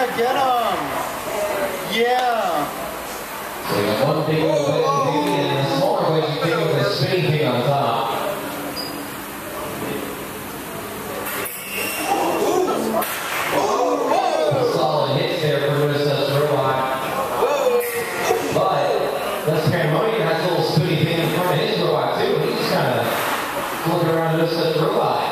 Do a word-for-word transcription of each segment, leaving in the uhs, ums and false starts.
Yeah, get him. Yeah. So you got one big wedgie baby and a smaller wedgie baby with a spinning thing on top. Solid hits there for Minnesota's robot. But Les Pandemonium has a little spinny thing in front of his robot too. He's just kind of looking around Minnesota's robot.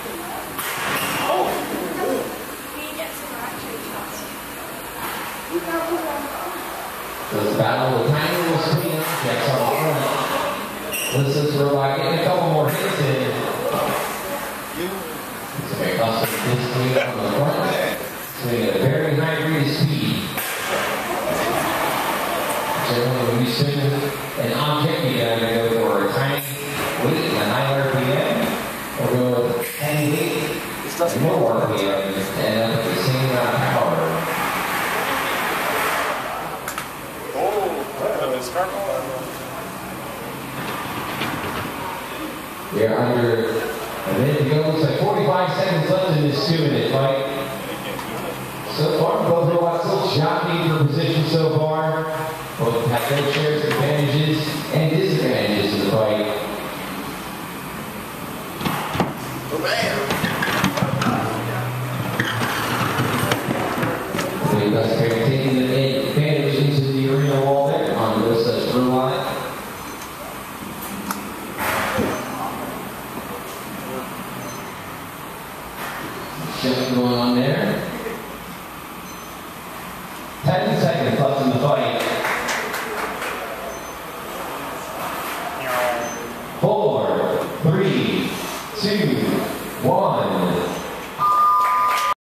So it's a battle with tiny little spinny objects on the front. Minnesota's robot getting a couple more hits in. It's a custom disc swing on the front. Swing at a very high rate of speed. Generally, when you swing an object, you gotta go for a tiny weight and a high R P M, or go with a tiny weight and more R P M, and end up with the same amount of power. Oh, it's We are under a minute to go. Looks like forty-five seconds left in this two-minute fight. So far, both robots still jockeying for position so far. Both have their shares of advantages and disadvantages in the fight. The best player taking the advantage into the arena wall there on this uh, through line. Shift going on there. Ten seconds left in the fight. Four, three, two,